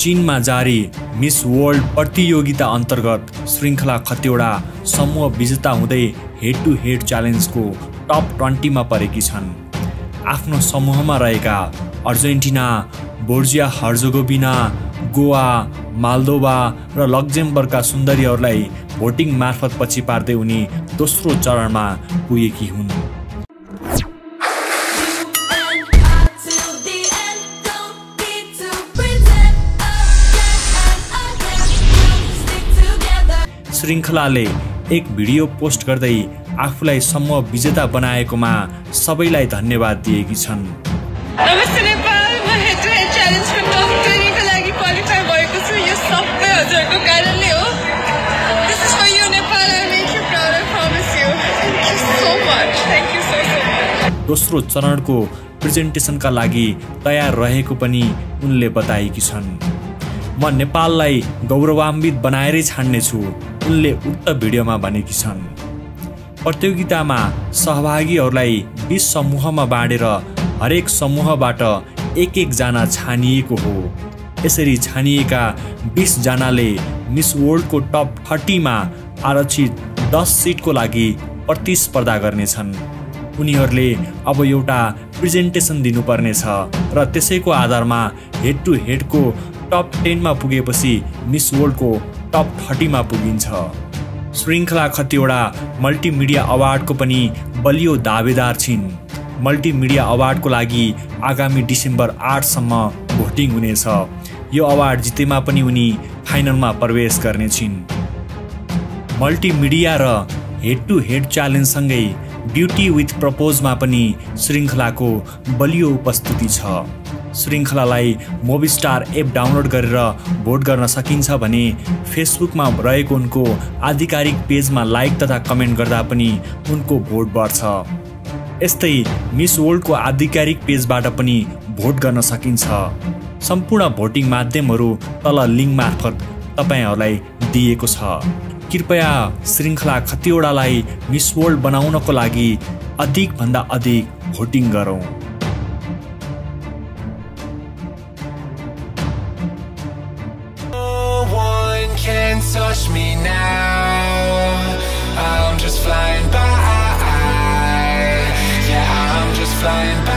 चीनमा जारी miss world प्रतियोगिता अन्तर्गत श्रृङ्खला खतिवडा समूह विजेता हुँदै हेड टु हेड च्यालेन्जको टप 20 मा परेकी छन्। आफ्नो समूहमा रहेका अर्जेन्टिना, बोर्जिया हर्जोगोभिना, गोवा, माल्दोभा र लक्जेमबर्गका सुन्दरीहरूलाई भोटिङ मार्फत पछि पार्दै उनी दोस्रो चरणमा पुगेकी हुन्। श्रृङ्खलाले एक भिडियो पोस्ट गर्दै आफूलाई समूह विजेता बनाएकोमा सबैलाई धन्यवाद दिएकी छन्। नमस्ते नेपाल, म हेड टु हेड च्यालेन्जको टप 20 को लागि क्वालिफाई भएको छु। यो सबै हजुरको कारणले हो। This is for you Nepal, I make you proud, I promise you. Thank you so much, thank you so much. दोस्रो चरणको प्रेजेन्टेसनका लागि तयार रहेको पनि उनले बताएकी छन्। म नेपाललाई गौरवान्वित बनाएरै छाड्नेछु, उनले उक्त भिडियोमा भनेकी छन्। प्रतियोगितामा सहभागीहरूलाई 20 समूहमा बाँडेर हरेक समूहबाट एक जना छानिएको हो। यसरी छानिएका 20 जनाले मिस वर्ल्डको टप 30 मा आरक्षित 10 सिटको लागि प्रतिस्पर्धा गर्नेछन्। उनीहरूले अब एउटा प्रेजेन्टेसन दिनुपर्नेछ र त्यसैको आधारमा हेड टु हेडको टप 10 मा पुगेपछि मिस वर्ल्डको टप 30 मा पुगिन्छ। श्रृङ्खला खतिवडा मल्टिमिडिया अवार्डको पनि बलियो दावेदार छिन्। मल्टिमिडिया अवार्डको लागि आगामी डिसेम्बर 8 सम्म भोटिङ हुनेछ। यो अवार्ड जितेमा पनि उनी फाइनलमा प्रवेश गर्नेछिन्। मल्टिमिडिया र हेड टु हेड च्यालेन्जसँगै ब्युटी विथ प्रपोजमा पनि श्रृङ्खलाको बलियो उपस्थिति छ। श्रृङ्खलालाई मोभिस्टार एप डाउनलोड गरेर भोट गर्न सकिन्छ भने फेसबुकमा रहेको उनको आधिकारिक पेजमा लाइक तथा कमेन्ट गर्दा पनि उनको भोट बढ्छ। यस्तै मिस वर्ल्डको आधिकारिक पेजबाट पनि भोट गर्न सकिन्छ। सम्पूर्ण भोटिङ माध्यमहरू तल लिङ्क मार्फत तपाईहरूलाई दिएको छ। कृपया श्रृङ्खला खतिवडालाई मिस वर्ल्ड बनाउनको लागि अधिकभन्दा अधिक भोटिङ गरौँ। Can't touch me now, I'm just flying by, yeah, I'm just flying by.